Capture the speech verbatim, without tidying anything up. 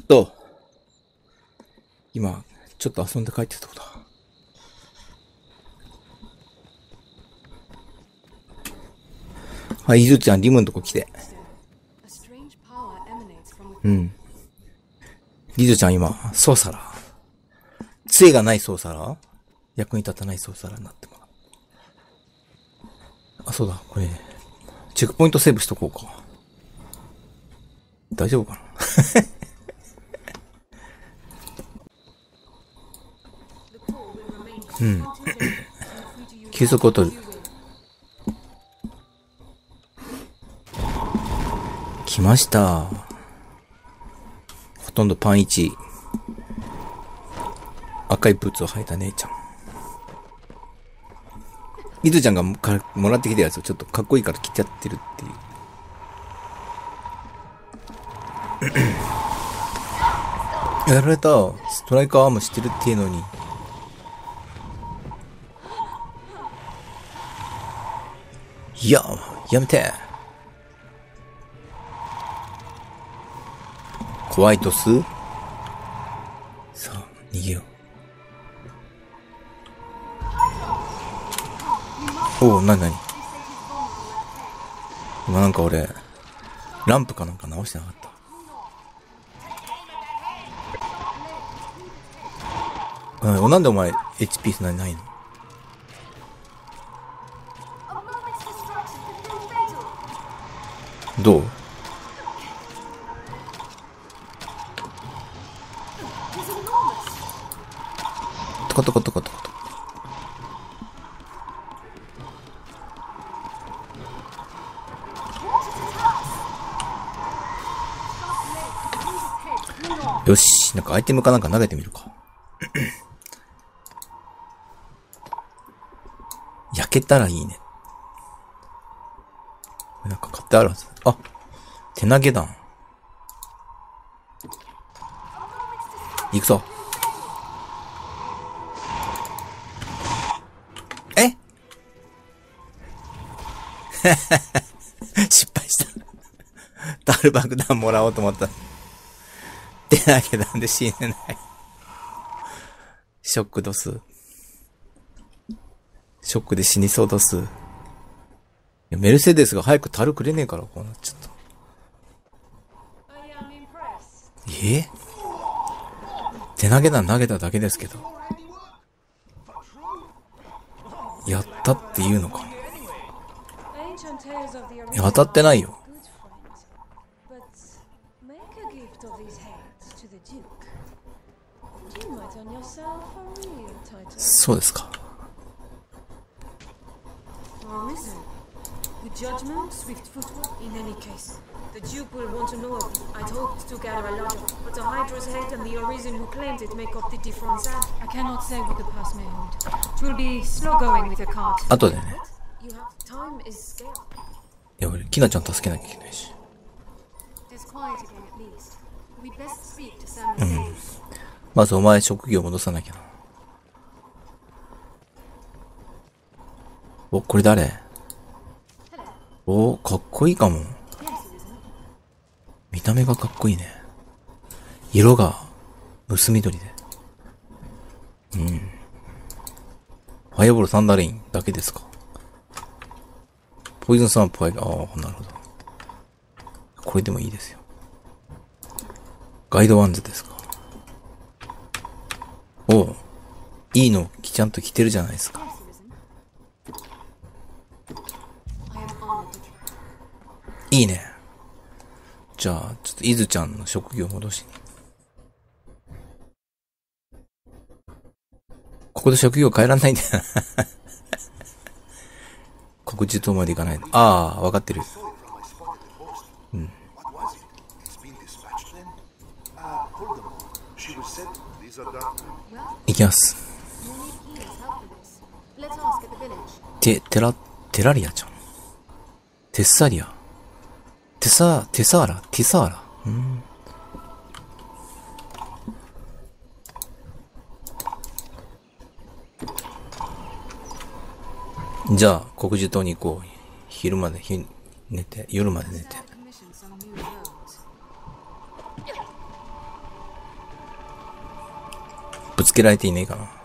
と、今、ちょっと遊んで帰ってきたこと。はい、ゆずちゃん、リムのとこ来て。うん。リズちゃん今、ソーサラー。杖がないソーサラー？役に立たないソーサラーになってもらう。あ、そうだ、これ、チェックポイントセーブしとこうか。大丈夫かなうん。休息を取る。来ました。ほとんどパンいち。赤いブーツを履いた姉ちゃん。みずちゃんがもらってきたやつをちょっとかっこいいから着ちゃってるっていう。やられた。ストライカーアームしてるっていうのに。いや、やめて。ホワイトス？さあ、逃げよう。おお、なになに？今なんか俺、ランプかなんか直してなかった。うん、なんでお前、エイチピー そんなにないの？どう？トコトコトコトコトコ。よし、なんかアイテムかなんか投げてみるか。焼けたらいいね。なんか買ってあるはず。あ、手投げ弾。行くぞ。え失敗した。ダル爆弾もらおうと思った。手投げ弾で死ねない。ショックドス。ショックで死にそうドス。いやメルセデスが早く樽くれねえからこうなっちゃった。え手投げ弾投げただけですけど。やったって言うのか。いや、当たってないよ。そうですか。Judgment, swift footwork, in any case. The Duke will want to know of it. I'd hoped to gather a lot of it, but the Hydra's head and the Arisen who claimed it make up the difference. I cannot say what the past may hold. It will be slow going with the cart. 後でね。Time is scarce. いや、俺、キナちゃん助けなきゃいけないし。うん。まずお前職業戻さなきゃな。お、これ誰？おー、かっこいいかも。見た目がかっこいいね。色が、薄緑で。うん。ファイアボールサンダーレインだけですか。ポイズンサンプファイル、ああ、なるほど。これでもいいですよ。ガイドワンズですか。おう。いいの、ちゃんと着てるじゃないですか。いいね。じゃあ、ちょっとイズちゃんの職業戻しに。ここで職業変えらんないんだよな。告示等までいかない。ああ、わかってる。うん。いきます。て、テラ、テラリアちゃん。テッサリア。テサ、テサーラティサーラうん。じゃあ、告示島に行こう。昼まで、ひ、寝て、夜まで寝て。 ぶつけられていねえかな。